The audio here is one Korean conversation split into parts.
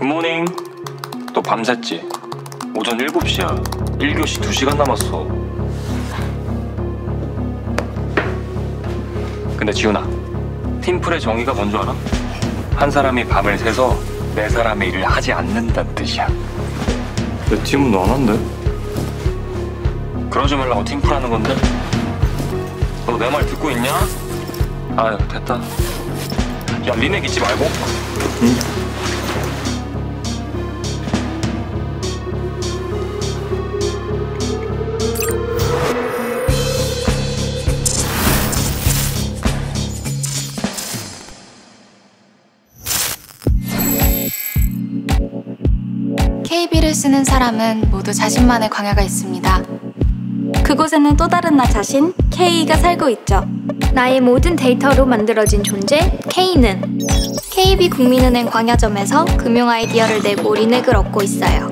굿모닝. 또 밤샜지? 오전 7시야. 1교시 2시간 남았어. 근데 지훈아, 팀플의 정의가 뭔 줄 알아? 한 사람이 밤을 새서 네 사람의 일을 하지 않는다는 뜻이야. 내 팀은 안 한대? 그러지 말라고 팀플 하는 건데? 너 내 말 듣고 있냐? 아유, 됐다. 야, 리넥 잊지 말고. 응? KB를 쓰는 사람은 모두 자신만의 광야가 있습니다. 그곳에는 또 다른 나 자신, K가 살고 있죠. 나의 모든 데이터로 만들어진 존재, K는 KB 국민은행 광야점에서 금융 아이디어를 내고 리넥을 얻고 있어요.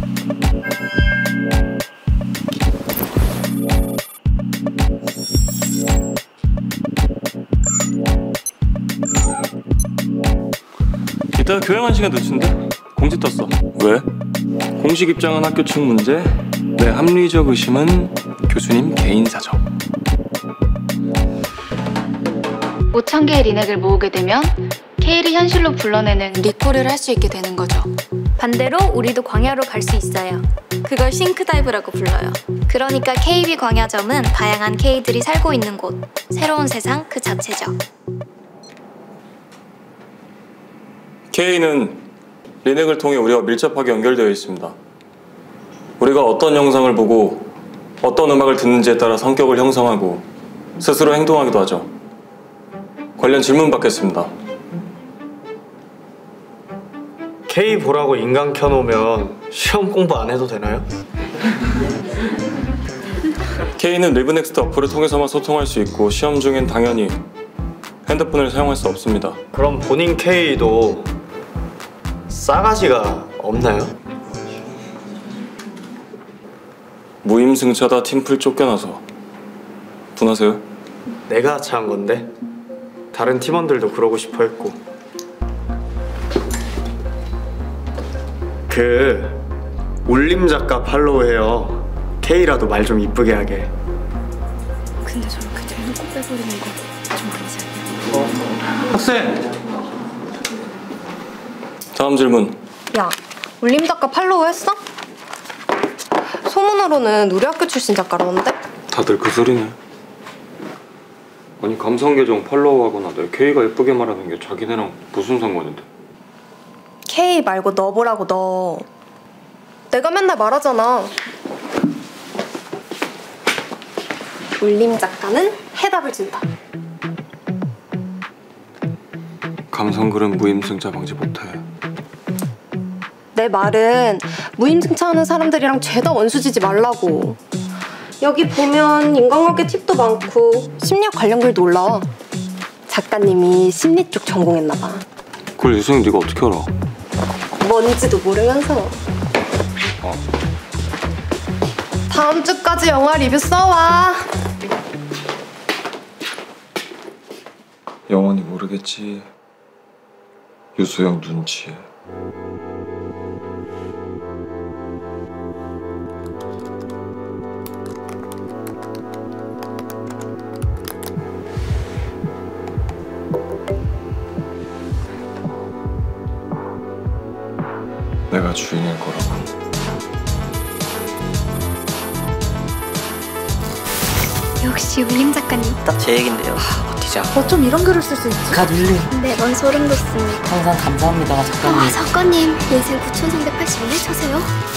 이따가 교양한 시간 늦춘데? 공지 떴어. 왜? 공식 입장은 학교 측 문제, 내 합리적 의심은 교수님 개인 사정. 5,000개의 리넥을 모으게 되면 K를 현실로 불러내는 리콜을 할 수 있게 되는 거죠. 반대로 우리도 광야로 갈 수 있어요. 그걸 싱크다이브라고 불러요. 그러니까 KB 광야점은 다양한 K들이 살고 있는 곳, 새로운 세상 그 자체죠. K는 리넥을 통해 우리와 밀접하게 연결되어 있습니다. 우리가 어떤 영상을 보고 어떤 음악을 듣는지에 따라 성격을 형성하고 스스로 행동하기도 하죠. 관련 질문 받겠습니다. K 보라고 인강 켜놓으면 시험 공부 안 해도 되나요? K는 리브넥스트 어플을 통해서만 소통할 수 있고 시험 중엔 당연히 핸드폰을 사용할 수 없습니다. 그럼 본인 K도 싸가지가 없나요? 무임승차다 팀플 쫓겨나서 분하세요? 내가 하차한 건데 다른 팀원들도 그러고 싶어 했고. 그 울림 작가 팔로우해요. K라도 말 좀 이쁘게 하게. 근데 저렇게 대놓고 빼버리는 거 좀 아니지 않냐? 학생! 다음 질문. 야, 울림 작가 팔로우 했어? 소문으로는 우리 학교 출신 작가라는데? 다들 그 소리네. 아니 감성 계정 팔로우하거나 내 K가 예쁘게 말하는 게 자기네랑 무슨 상관인데? K 말고 너 보라고 너. 내가 맨날 말하잖아. 울림 작가는 해답을 준다. 감성글은 무임승차 방지 못해. 내 말은 무임승차하는 사람들이랑 죄다 원수지지 말라고. 여기 보면 인간관계 팁도 많고 심리학 관련 글도 올라와. 작가님이 심리 쪽 전공했나 봐. 그걸 유승이 네가 어떻게 알아? 뭔지도 모르면서. 다음 주까지 영화 리뷰 써와. 영원히 모르겠지. 유수영 눈치에. 내가 주인일 거라고. 역시 울림 작가님. 딱 제 얘긴데요. 버티자. 어쩜 이런 글을 쓸 수 있지? 가눌림. 매번 소름 돋습니다. 항상 감사합니다, 작가님. 작가님, 예슬 9,381 쳐세요.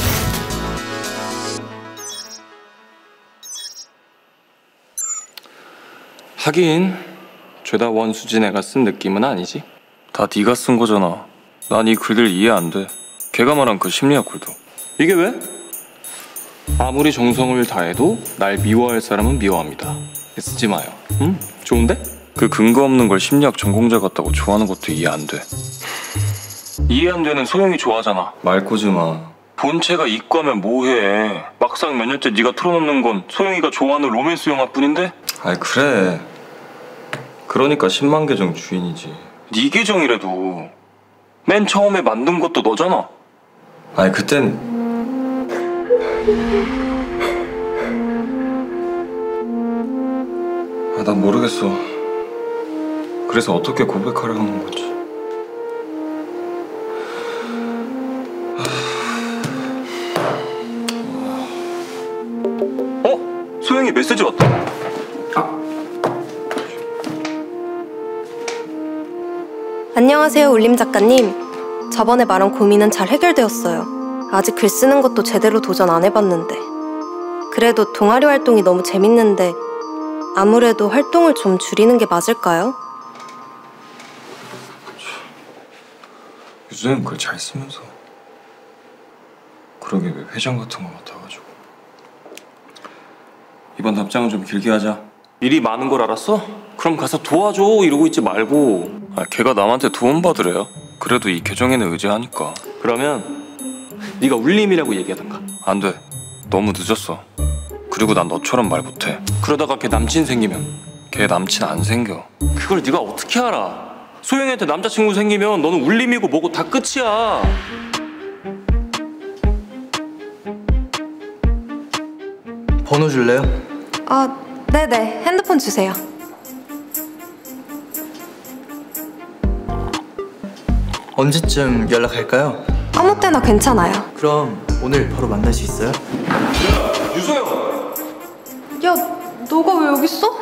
하긴 죄다 원수지 내가 쓴 느낌은 아니지. 다 네가 쓴 거잖아. 난 이 글들 이해 안 돼. 걔가 말한 그 심리학 글도. 이게 왜? 아무리 정성을 다해도 날 미워할 사람은 미워합니다. 쓰지 마요. 응? 좋은데? 그 근거 없는 걸 심리학 전공자 같다고 좋아하는 것도 이해 안 돼. 이해 안 되는 소영이 좋아하잖아. 말 꼬지 마. 본체가 이과면 뭐해. 막상 몇 년째 네가 틀어놓는 건 소영이가 좋아하는 로맨스 영화뿐인데? 아이 그래. 그러니까 10만 계정 주인이지. 네 계정이라도 맨 처음에 만든 것도 너잖아. 아니 그땐 난 모르겠어. 그래서 어떻게 고백하려고 하는 건지. 소영이 메시지 왔다. 안녕하세요, 울림 작가님. 저번에 말한 고민은 잘 해결되었어요. 아직 글 쓰는 것도 제대로 도전 안 해봤는데. 그래도 동아리 활동이 너무 재밌는데 아무래도 활동을 좀 줄이는 게 맞을까요? 요즘 글 잘 쓰면서 그러게 왜 회장 같은 거 맡아가지고. 이번 답장은 좀 길게 하자. 일이 많은 걸 알았어? 그럼 가서 도와줘 이러고 있지 말고. 걔가 남한테 도움 받으래요. 그래도 이 계정에는 의지하니까. 그러면 네가 울림이라고 얘기하던가. 안 돼. 너무 늦었어. 그리고 난 너처럼 말 못해. 그러다가 걔 남친 생기면. 걔 남친 안 생겨. 그걸 네가 어떻게 알아? 소영이한테 남자친구 생기면 너는 울림이고 뭐고 다 끝이야. 번호 줄래요? 네네. 핸드폰 주세요. 언제쯤 연락할까요? 아무 때나 괜찮아요. 그럼 오늘 바로 만날 수 있어요? 유소영! 야, 너가 왜 여기 있어?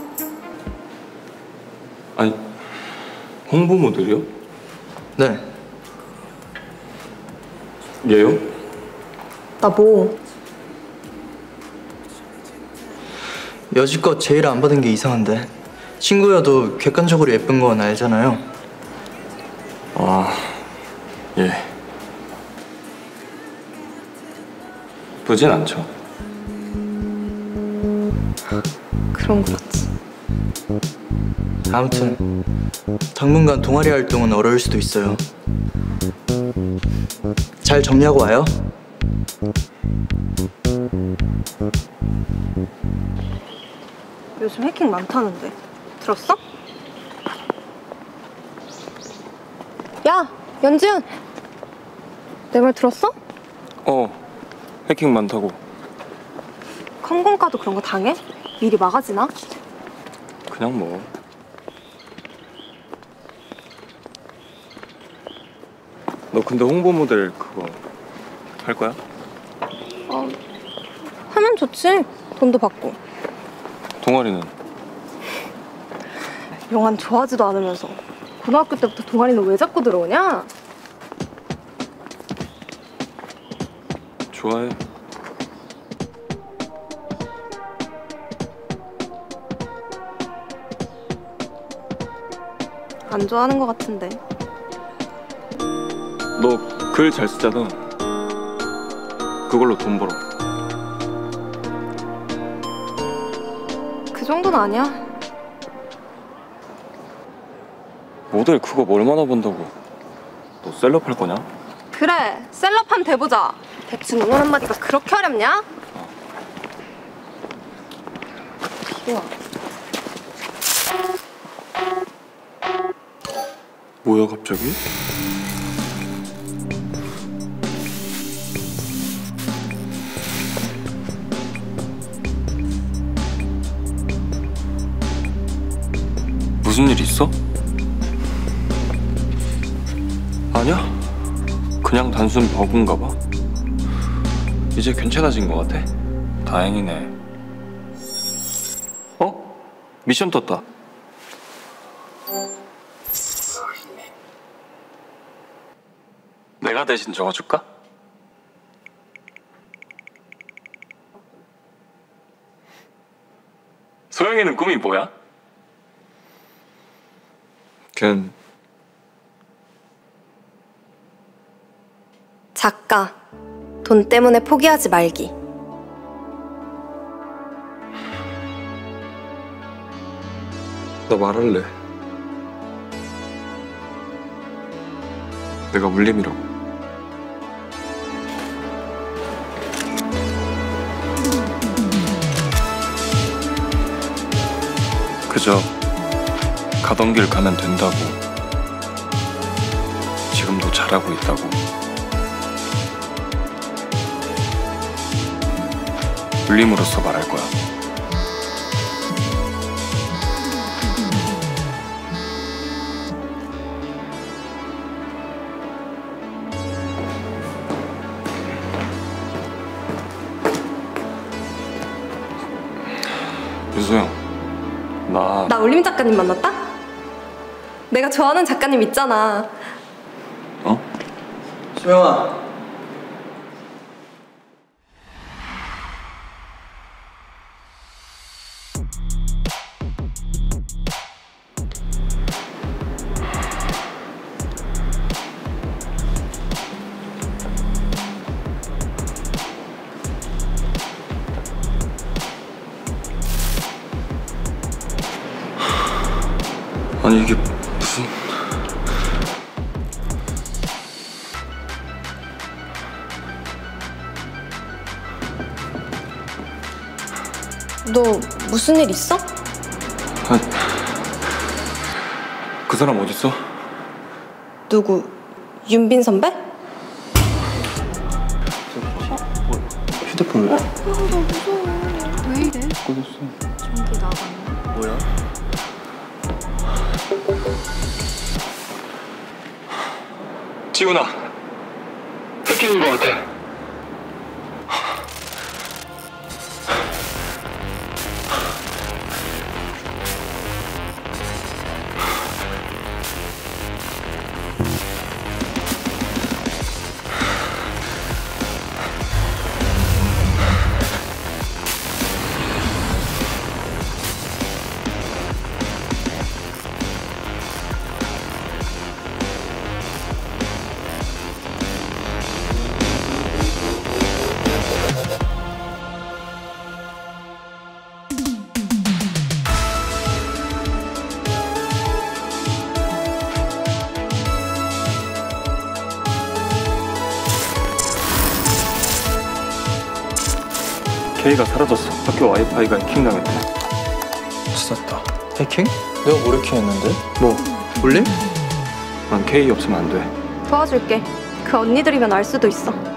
아니, 홍보 모델이요? 네. 얘요? 나 뭐? 여지껏 제일 안 받은 게 이상한데 친구여도 객관적으로 예쁜 건 알잖아요. 예. 예쁘진 않죠. 그럼 그렇지. 아무튼 당분간 동아리 활동은 어려울 수도 있어요. 잘 정리하고 와요. 요즘 해킹 많다는데. 들었어? 야, 연지은! 내 말 들었어? 해킹 많다고. 컴공과도 그런 거 당해? 미리 막아지나? 그냥 뭐. 너 근데 홍보 모델 그거 할 거야? 하면 좋지. 돈도 받고. 동아리는? 영화는 좋아하지도 않으면서 고등학교 때부터 동아리는 왜 자꾸 들어오냐? 좋아해. 안 좋아하는 것 같은데. 너 글 잘 쓰잖아. 그걸로 돈 벌어. 그 정도는 아니야. 모델 그거 얼마나 번다고. 너 셀럽 할 거냐? 그래, 셀럽 한번 돼보자. 대충 응원 한마디가 그렇게 어렵냐? 좋아. 뭐야 갑자기? 무슨 일 있어? 아니야. 그냥 단순 버그인가 봐. 이제 괜찮아진 것 같아. 다행이네. 미션 떴다. 내가 대신 적어줄까? 소영이는 꿈이 뭐야? 걘 작가. 돈 때문에 포기하지 말기. 나 말할래. 내가 울림이라고. 그저 가던 길 가면 된다고. 지금도 잘하고 있다고. 울림으로써 말할 거야. 유소영, 나 울림 작가님 만났다? 내가 좋아하는 작가님 있잖아. 어? 소영아. 아니 이게 무슨... 너 무슨 일 있어? 아니, 그 사람 어딨어? 누구? 윤빈 선배? 휴대폰을 왜 이래? 꺼졌어. 전기 나갔네. 뭐야? 지훈아, 뺏기는 것 같아. K가 사라졌어. 학교 와이파이가 해킹당했대. 찾았다. 해킹? 내가 뭘 해킹했는데? 뭐? 울림? 난 K 없으면 안 돼. 도와줄게. 그 언니들이면 알 수도 있어.